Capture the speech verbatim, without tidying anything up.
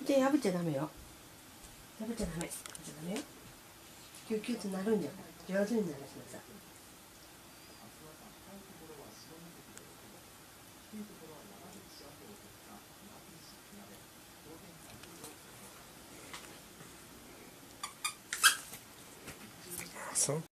じゃあ破っちゃダメよ。破っちゃダメ。破っちゃダメよ。キュキュってなるんじゃない。上手になるしなさい。 そう。